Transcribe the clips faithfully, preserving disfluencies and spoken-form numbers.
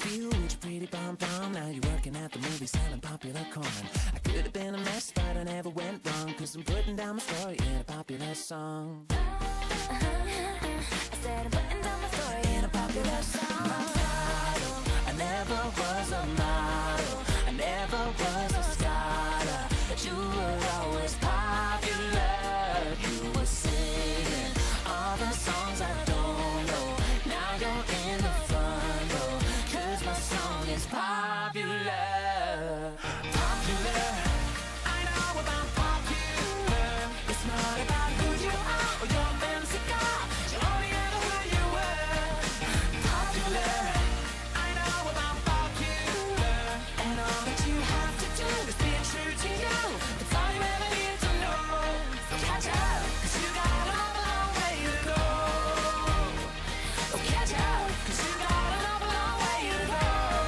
with you with your pretty pom-pom. Now you're working at the movie selling popular corn. I could have been a mess, but I never went wrong, cause I'm putting down my story in a popular song. I said I'm putting down my story in a popular song. My title, I never was a model, I never was a scholar, but you were always popular. You were singing all the songs I don't know. Now you're in the front row, cause my song is popular. Popular, I know about popular. It's not about who you are or your fancy car, you only ever who you were. Popular, I know about popular. And all that you have to do is be true to you. That's all you ever need to know. So catch up, cause you got an awful long way to go. So catch up, cause you got an awful long way to go.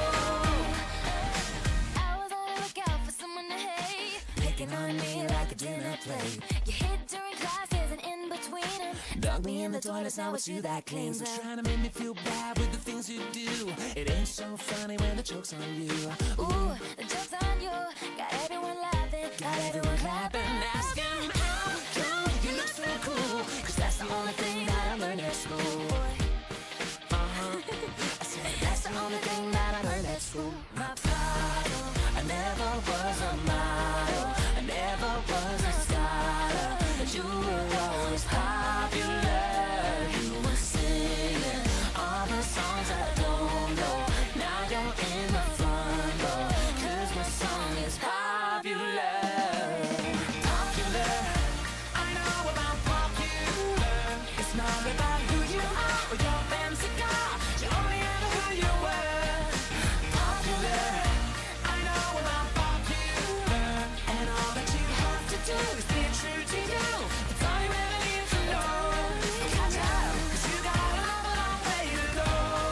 I was on the lookout for someone to hate, Picking on me like a dinner plate. you hid during classes and in between them. Dug me in the toilets, now it's you that cleans up. Trying to make me feel bad with the things you do. It ain't so funny when the joke's on you. Ooh, the joke's on you, got everyone laughing, Got everyone clapping, asking how come you look so cool, cause that's the only thing that I learned at school. Uh-huh. I said that's the only thing that I learned at school. My title, I never was a model, I never was a scholar, but you were always popular. You were singing all the songs I don't know. Now you're in the front row, cause my song is popular. Popular, I know about popular. It's not about who you are or your fancy car, you only ever who you were. Popular, I know about popular. And all that you have to do is be true to you. That's all you ever need to know. So catch up, cause you got an awful long way to go.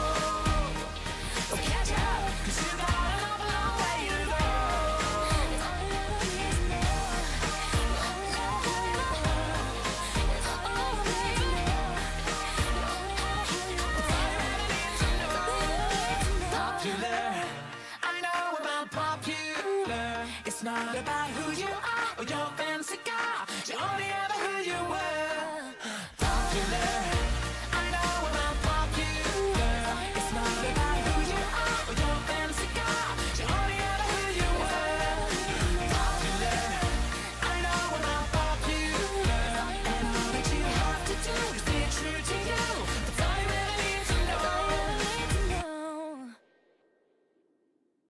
So catch up, cause you got an awful long way to go. It's all you ever need to know. You only have who you are. It's all you ever need to know. You only have who you are. That's all you ever need to know. Popular, I know about popular. It's not about